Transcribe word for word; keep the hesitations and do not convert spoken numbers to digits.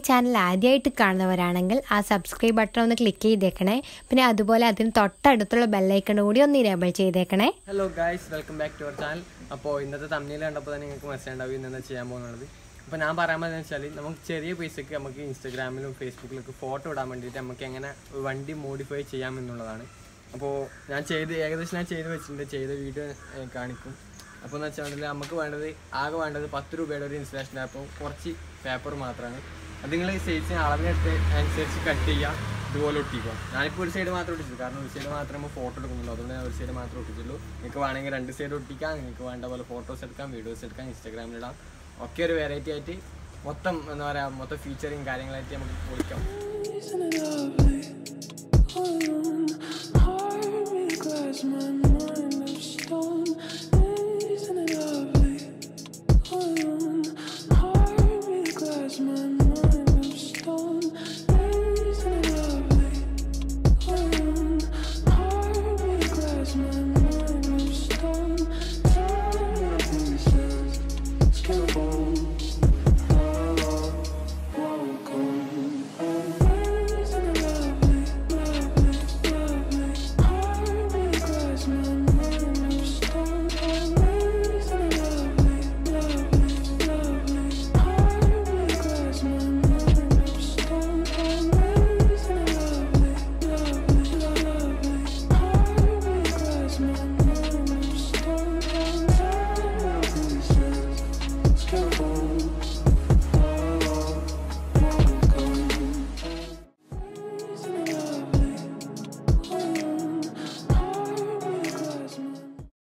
Channel ആദ്യമായിട്ട് കാണുന്നവരാണെങ്കിൽ ആ സബ്സ്ക്രൈബ് ബട്ടൺ ഒന്ന് ക്ലിക്ക് ചെയ്തേക്കണേ. പിന്നെ അതുപോലെ അതിന് തൊട്ടടുത്തുള്ള ബെല്ലൈക്കൺ കൂടി ഒന്ന് ഇനേബിൾ ചെയ്തേക്കണേ. Hello guys, welcome back to our channel. അപ്പോൾ ഇന്നത്തെ തമ്മിൽ കണ്ടപ്പോൾ തന്നെ നിങ്ങൾക്ക് മനസ്സിലുണ്ടാവും ഇന്നെന്താ ചെയ്യാൻ പോകുന്നത്. അപ്പോൾ ഞാൻ പറയാൻ പറ്റുന്നത് വെച്ചാൽ നമുക്ക് ചെറിയ പൈസയ്ക്ക് നമുക്ക് ഇൻസ്റ്റാഗ്രാമിലും ഫേസ്ബുക്കിലൊക്കെ ഫോട്ടോ ഇടാൻ വേണ്ടിയിട്ട് നമുക്ക് എങ്ങനെ വണ്ടി മോഡിഫൈ ചെയ്യാമെന്നുള്ളതാണ്. അപ്പോൾ ഞാൻ ചെയ്ത് ഏകദേശം ഞാൻ ചെയ്ത് വെച്ചിട്ടുണ്ട്, ചെയ്ത വീഡിയോ കാണിക്കും. അപ്പോൾ എന്ന് വെച്ചാൽ നമുക്ക് വേണ്ടത് ആകെ വേണ്ടത് പത്ത് രൂപയുടെ ഒരു ഇൻസ്റ്റലേഷൻ ആപ്പും കുറച്ച് പേപ്പർ മാത്രമാണ്. അത് നിങ്ങൾ സൈസിന് അളവിനെടുത്ത് അനുസരിച്ച് കട്ട് ചെയ്യുക, ഇതുപോലെ ഒട്ടിക്കുക. ഞാനിപ്പോൾ ഒരു സൈഡ് മാത്രം ഒട്ടിച്ചു, കാരണം ഒരു സൈഡ് മാത്രമേ നമ്മൾ ഫോട്ടോ എടുക്കുന്നുള്ളൂ, അതുകൊണ്ട് ഞാൻ ഒരു സൈഡ് മാത്രമേ ഒട്ടിച്ചുള്ളൂ. നിങ്ങൾക്ക് വേണമെങ്കിൽ രണ്ട് സൈഡ് ഒട്ടിക്കാം, നിങ്ങൾക്ക് വേണ്ട പോലെ ഫോട്ടോസ് എടുക്കാം, വീഡിയോസ് എടുക്കാം, ഇൻസ്റ്റാഗ്രാമിലിടാം. ഒക്കെ ഒരു വെറൈറ്റി ആയിട്ട് മൊത്തം എന്താ പറയുക, മൊത്തം ഫീച്ചറിങ് കാര്യങ്ങളായിട്ട് നമുക്ക് പൊളിക്കാം.